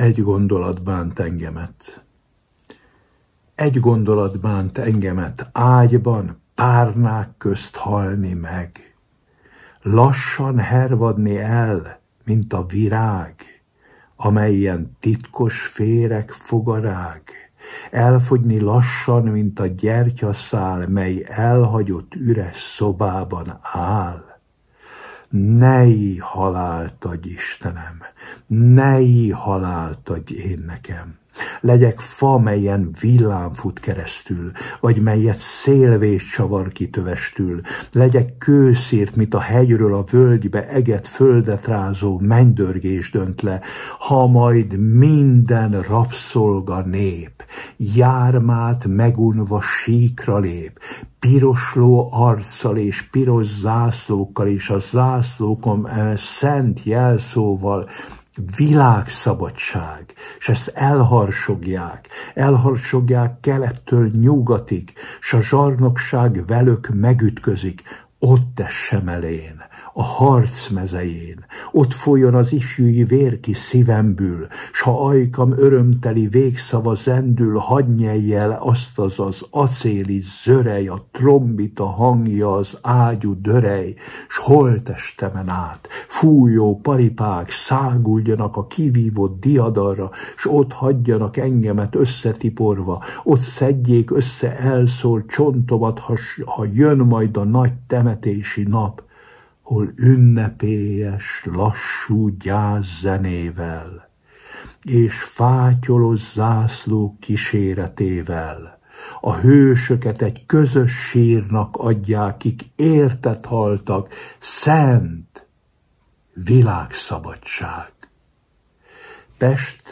Egy gondolat bánt engemet. Egy gondolat bánt engemet, ágyban párnák közt halni meg. Lassan hervadni el, mint a virág, amelyen titkos féreg fogarág. Elfogyni lassan, mint a gyertyaszál, mely elhagyott üres szobában áll. Nei halált adj, Istenem, nei halált adj én nekem. Legyek fa, melyen villám fut keresztül, vagy melyet szélvés csavar ki tövestül. Legyek kőszírt, mint a hegyről a völgybe eget földet rázó mennydörgés dönt le, ha majd minden rabszolga nép jármát megunva síkra lép, pirosló arccal és piros zászlókkal, és a zászlókon szent jelszóval világszabadság, és ezt elharsogják kelettől nyugatig, s a zsarnokság velük megütközik, ott essem el én, a harc mezején, ott folyjon az ifjúi vér ki szívemből, s ha ajkam örömteli végszava zendül, hadd nyelj el azt az acéli zörej, a trombita hangja, az ágyú dörej, s holttestemen át fújó paripák száguldjanak a kivívott diadarra, s ott hagyjanak engemet összetiporva, ott szedjék össze elszólt csontomat, ha jön majd a nagy temetési nap, hol ünnepélyes, lassú gyászzenével, és fátyolos zászlók kíséretével a hősöket egy közös sírnak adják, kik érted haltak, szent világszabadság. Pest,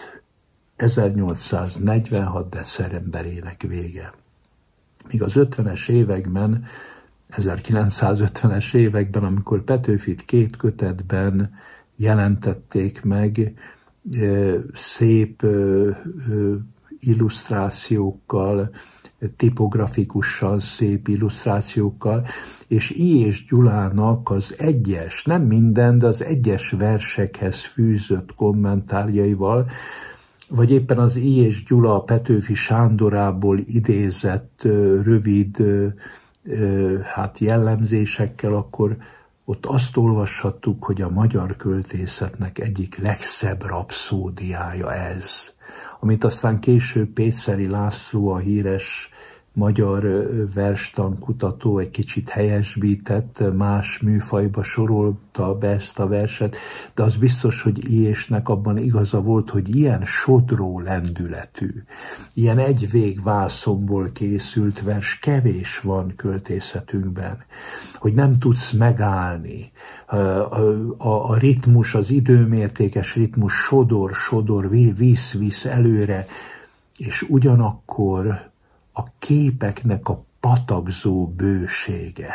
1846. decemberének vége. Míg az 50-es években, 1950-es években, amikor Petőfit 2 kötetben jelentették meg, szép illusztrációkkal, tipografikusan szép illusztrációkkal, és I. és Gyulának az egyes, nem minden, de az egyes versekhez fűzött kommentárjaival, vagy éppen az I. és Gyula Petőfi Sándorából idézett rövid jellemzésekkel, akkor ott azt olvashattuk, hogy a magyar költészetnek egyik legszebb rapszódiája ez, amit aztán később Péceli László, a híres magyar verstankutató egy kicsit helyesbített, más műfajba sorolta be ezt a verset, de az biztos, hogy I.-nek abban igaza volt, hogy ilyen sodró lendületű, ilyen egyvég vászonból készült vers kevés van költészetünkben, hogy nem tudsz megállni. A ritmus, az időmértékes ritmus sodor, visz előre, és ugyanakkor a képeknek a patakzó bősége,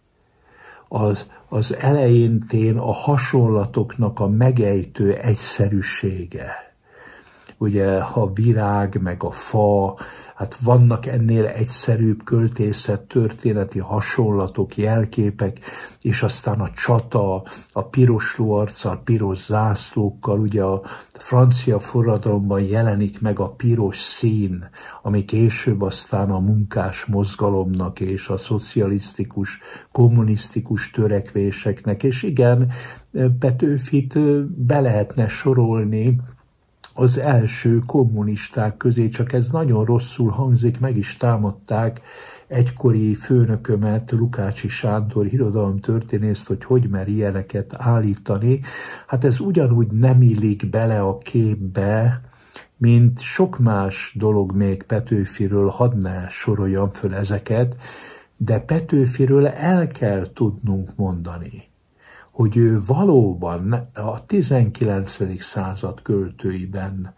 az elején a hasonlatoknak a megejtő egyszerűsége. Ugye a virág, meg a fa, hát vannak ennél egyszerűbb költészettörténeti hasonlatok, jelképek, és aztán a csata, a pirosló arccal, piros zászlókkal, ugye a francia forradalomban jelenik meg a piros szín, ami később aztán a munkás mozgalomnak és a szocialisztikus, kommunisztikus törekvéseknek, és igen, Petőfit be lehetne sorolni az első kommunisták közé, csak ez nagyon rosszul hangzik, meg is támadták egykori főnökömet, Lukácsi Sándor irodalomtörténészt, hogy mer ilyeneket állítani. Hát ez ugyanúgy nem illik bele a képbe, mint sok más dolog még Petőfiről, hadd ne soroljam föl ezeket, de Petőfiről el kell tudnunk mondani, hogy ő valóban a 19. század költőiben,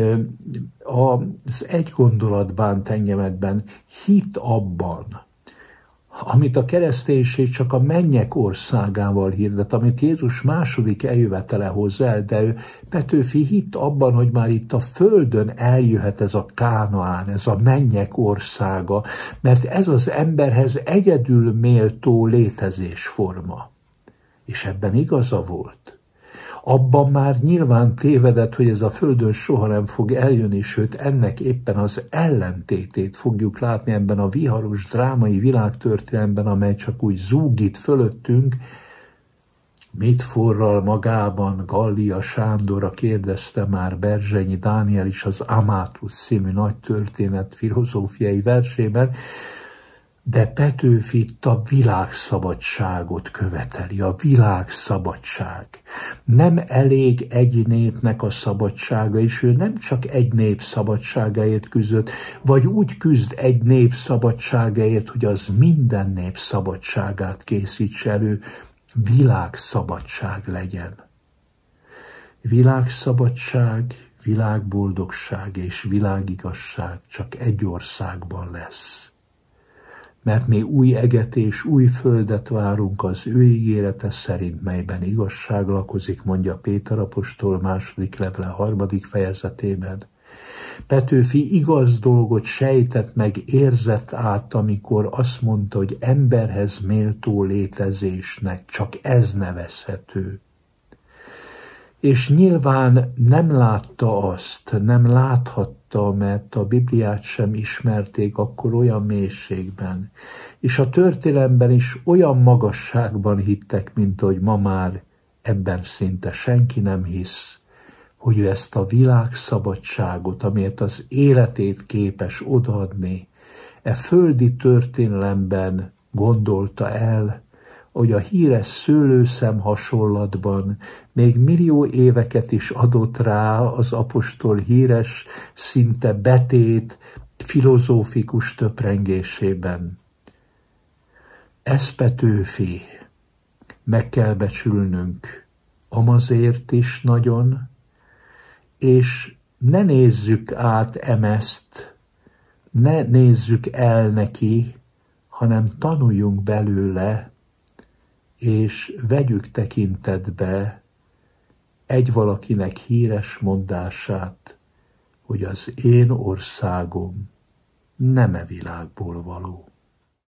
az Egy gondolat bánt engemetben hit abban, amit a kereszténység csak a mennyek országával hirdet, amit Jézus második eljövetele hoz el, de ő, Petőfi hitt abban, hogy már itt a földön eljöhet ez a Kánaán, ez a mennyek országa, mert ez az emberhez egyedül méltó létezésforma. És ebben igaza volt. abban már nyilván tévedett, hogy ez a földön soha nem fog eljönni, sőt ennek éppen az ellentétét fogjuk látni ebben a viharos drámai világtörténelemben, amely csak úgy zúgít fölöttünk. Mit forral magában Gallia Sándorra, kérdezte már Berzsenyi Dániel is az Amátus című nagy történet filozófiai versében, de Petőfi itt a világszabadságot követeli, a világszabadság. Nem elég egy népnek a szabadsága, és ő nem csak egy nép szabadságáért küzdött, vagy úgy küzd egy nép szabadságáért, hogy az minden nép szabadságát készítse elő, világszabadság legyen. Világszabadság, világboldogság és világigazság csak egy országban lesz. Mert mi új eget és új földet várunk az ő ígérete szerint, melyben igazság lakozik, mondja Péter apostol második levele 3. fejezetében. Petőfi igaz dolgot sejtett meg, érzett át, amikor azt mondta, hogy emberhez méltó létezésnek csak ez nevezhető. És nyilván nem látta azt, nem láthatta, mert a Bibliát sem ismerték akkor olyan mélységben, és a történelemben is olyan magasságban hittek, mint hogy ma már ebben szinte senki nem hisz, hogy ő ezt a világszabadságot, amelyet az életét képes odaadni, e földi történelemben gondolta el, hogy a híres szőlőszem hasonlatban még millió éveket is adott rá az apostol híres, szinte betét, filozófikus töprengésében. Ez Petőfi, meg kell becsülnünk, amazért is nagyon, és ne nézzük át emezt, ne nézzük el neki, hanem tanuljunk belőle, és vegyük tekintetbe egy valakinek híres mondását, hogy az én országom nem e világból való.